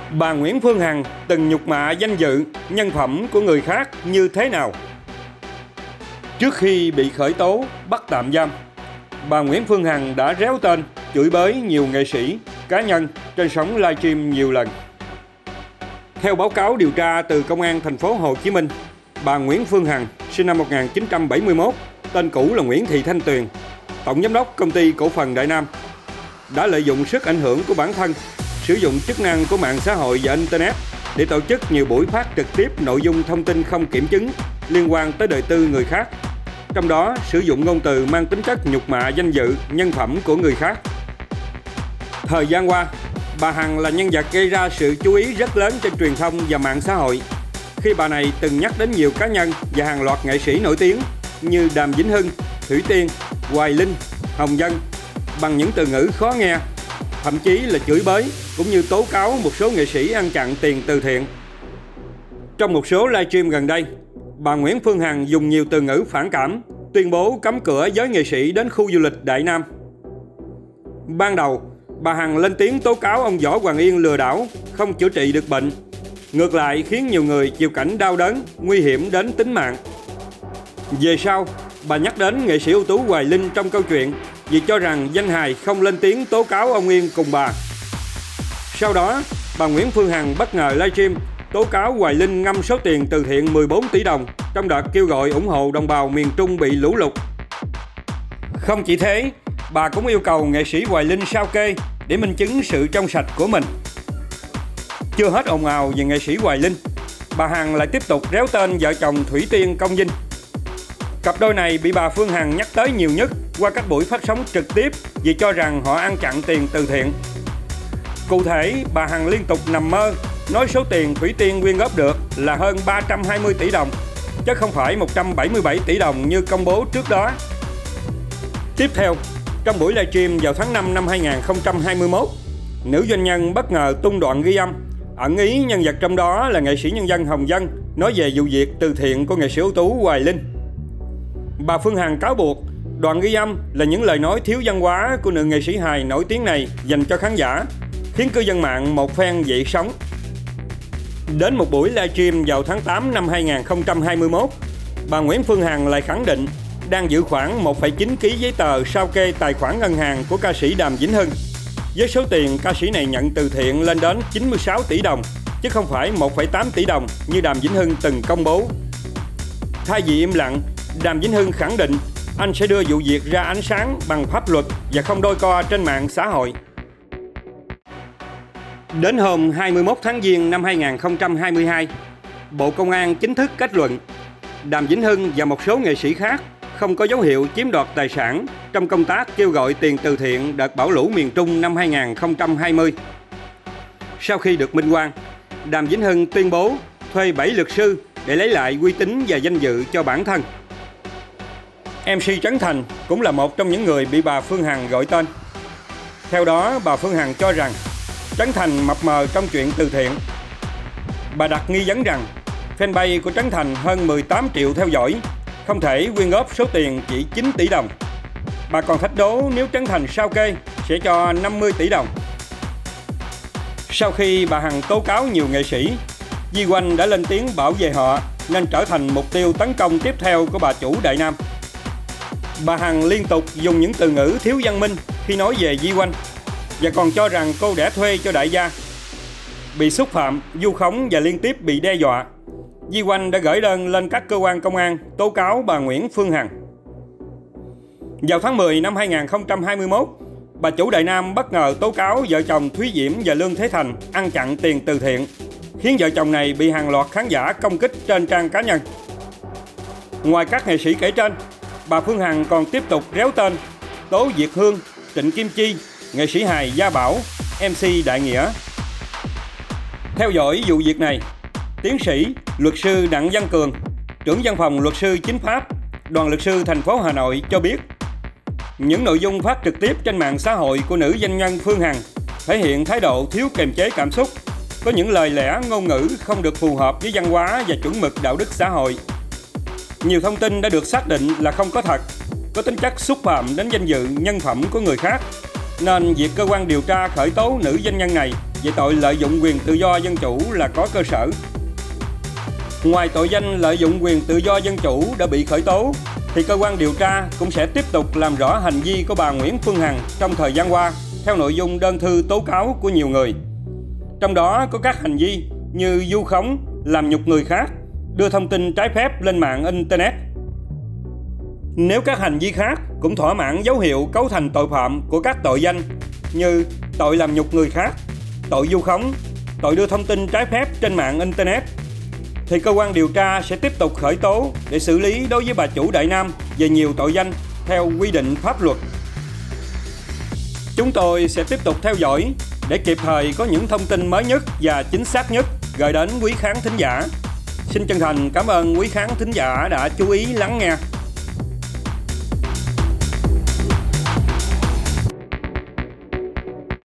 Bà Nguyễn Phương Hằng từng nhục mạ danh dự, nhân phẩm của người khác như thế nào? Trước khi bị khởi tố, bắt tạm giam, bà Nguyễn Phương Hằng đã réo tên, chửi bới nhiều nghệ sĩ, cá nhân trên sóng livestream nhiều lần. Theo báo cáo điều tra từ Công an thành phố Hồ Chí Minh, bà Nguyễn Phương Hằng, sinh năm 1971, tên cũ là Nguyễn Thị Thanh Tuyền, tổng giám đốc công ty cổ phần Đại Nam, đã lợi dụng sức ảnh hưởng của bản thân, sử dụng chức năng của mạng xã hội và Internet để tổ chức nhiều buổi phát trực tiếp nội dung thông tin không kiểm chứng liên quan tới đời tư người khác, trong đó sử dụng ngôn từ mang tính chất nhục mạ danh dự, nhân phẩm của người khác. Thời gian qua, bà Hằng là nhân vật gây ra sự chú ý rất lớn trên truyền thông và mạng xã hội, khi bà này từng nhắc đến nhiều cá nhân và hàng loạt nghệ sĩ nổi tiếng như Đàm Vĩnh Hưng, Thủy Tiên, Hoài Linh, Hồng Vân bằng những từ ngữ khó nghe, thậm chí là chửi bới cũng như tố cáo một số nghệ sĩ ăn chặn tiền từ thiện. Trong một số livestream gần đây, bà Nguyễn Phương Hằng dùng nhiều từ ngữ phản cảm, tuyên bố cấm cửa giới nghệ sĩ đến khu du lịch Đại Nam. Ban đầu, bà Hằng lên tiếng tố cáo ông Võ Hoàng Yên lừa đảo, không chữa trị được bệnh, ngược lại khiến nhiều người chịu cảnh đau đớn, nguy hiểm đến tính mạng. Về sau, bà nhắc đến nghệ sĩ ưu tú Hoài Linh trong câu chuyện vì cho rằng danh hài không lên tiếng tố cáo ông Yên cùng bà. Sau đó, bà Nguyễn Phương Hằng bất ngờ livestream tố cáo Hoài Linh ngâm số tiền từ thiện 14 tỷ đồng trong đợt kêu gọi ủng hộ đồng bào miền Trung bị lũ lụt. Không chỉ thế, bà cũng yêu cầu nghệ sĩ Hoài Linh sao kê để minh chứng sự trong sạch của mình. Chưa hết ồn ào về nghệ sĩ Hoài Linh, bà Hằng lại tiếp tục réo tên vợ chồng Thủy Tiên, Công Vinh. Cặp đôi này bị bà Phương Hằng nhắc tới nhiều nhất qua các buổi phát sóng trực tiếp vì cho rằng họ ăn chặn tiền từ thiện. Cụ thể, bà Hằng liên tục nằm mơ nói số tiền Thủy Tiên quyên góp được là hơn 320 tỷ đồng, chứ không phải 177 tỷ đồng như công bố trước đó. Tiếp theo, trong buổi livestream vào tháng 5 năm 2021, nữ doanh nhân bất ngờ tung đoạn ghi âm, ẩn ý nhân vật trong đó là nghệ sĩ nhân dân Hồng Vân nói về vụ việc từ thiện của nghệ sĩ ưu tú Hoài Linh. Bà Phương Hằng cáo buộc đoạn ghi âm là những lời nói thiếu văn hóa của nữ nghệ sĩ hài nổi tiếng này dành cho khán giả, khiến cư dân mạng một phen dậy sóng. Đến một buổi livestream vào tháng 8 năm 2021, bà Nguyễn Phương Hằng lại khẳng định đang giữ khoảng 1,9 kg giấy tờ sao kê tài khoản ngân hàng của ca sĩ Đàm Vĩnh Hưng, với số tiền ca sĩ này nhận từ thiện lên đến 96 tỷ đồng, chứ không phải 1,8 tỷ đồng như Đàm Vĩnh Hưng từng công bố. Thay vì im lặng, Đàm Vĩnh Hưng khẳng định anh sẽ đưa vụ việc ra ánh sáng bằng pháp luật và không đôi co trên mạng xã hội. Đến hôm 21 tháng Giêng năm 2022, Bộ Công an chính thức kết luận Đàm Vĩnh Hưng và một số nghệ sĩ khác không có dấu hiệu chiếm đoạt tài sản trong công tác kêu gọi tiền từ thiện đợt bão lũ miền Trung năm 2020. Sau khi được minh oan, Đàm Vĩnh Hưng tuyên bố thuê 7 luật sư để lấy lại uy tín và danh dự cho bản thân. MC Trấn Thành cũng là một trong những người bị bà Phương Hằng gọi tên. Theo đó, bà Phương Hằng cho rằng Trấn Thành mập mờ trong chuyện từ thiện. Bà đặt nghi vấn rằng fanpage của Trấn Thành hơn 18 triệu theo dõi, không thể quyên góp số tiền chỉ 9 tỷ đồng. Bà còn thách đố nếu Trấn Thành sao kê sẽ cho 50 tỷ đồng. Sau khi bà Hằng tố cáo nhiều nghệ sĩ, Vi Oanh đã lên tiếng bảo vệ họ nên trở thành mục tiêu tấn công tiếp theo của bà chủ Đại Nam. Bà Hằng liên tục dùng những từ ngữ thiếu văn minh khi nói về Vi Oanh và còn cho rằng cô đẻ thuê cho đại gia. Bị xúc phạm, vu khống và liên tiếp bị đe dọa, Vi Oanh đã gửi đơn lên các cơ quan công an tố cáo bà Nguyễn Phương Hằng. Vào tháng 10 năm 2021, bà chủ Đại Nam bất ngờ tố cáo vợ chồng Thúy Diễm và Lương Thế Thành ăn chặn tiền từ thiện, khiến vợ chồng này bị hàng loạt khán giả công kích trên trang cá nhân. Ngoài các nghệ sĩ kể trên, bà Phương Hằng còn tiếp tục réo tên, tố Việt Hương, Trịnh Kim Chi, nghệ sĩ hài Gia Bảo, MC Đại Nghĩa. Theo dõi vụ việc này, tiến sĩ, luật sư Đặng Văn Cường, trưởng văn phòng luật sư chính pháp, đoàn luật sư thành phố Hà Nội cho biết, những nội dung phát trực tiếp trên mạng xã hội của nữ doanh nhân Phương Hằng thể hiện thái độ thiếu kiềm chế cảm xúc, có những lời lẽ ngôn ngữ không được phù hợp với văn hóa và chuẩn mực đạo đức xã hội. Nhiều thông tin đã được xác định là không có thật, có tính chất xúc phạm đến danh dự, nhân phẩm của người khác, nên việc cơ quan điều tra khởi tố nữ doanh nhân này về tội lợi dụng quyền tự do dân chủ là có cơ sở. Ngoài tội danh lợi dụng quyền tự do dân chủ đã bị khởi tố, thì cơ quan điều tra cũng sẽ tiếp tục làm rõ hành vi của bà Nguyễn Phương Hằng trong thời gian qua theo nội dung đơn thư tố cáo của nhiều người. Trong đó có các hành vi như vu khống, làm nhục người khác, đưa thông tin trái phép lên mạng Internet. Nếu các hành vi khác cũng thỏa mãn dấu hiệu cấu thành tội phạm của các tội danh như tội làm nhục người khác, tội vu khống, tội đưa thông tin trái phép trên mạng Internet, thì cơ quan điều tra sẽ tiếp tục khởi tố để xử lý đối với bà chủ Đại Nam về nhiều tội danh theo quy định pháp luật. Chúng tôi sẽ tiếp tục theo dõi để kịp thời có những thông tin mới nhất và chính xác nhất gửi đến quý khán thính giả. Xin chân thành cảm ơn quý khán thính giả đã chú ý lắng nghe.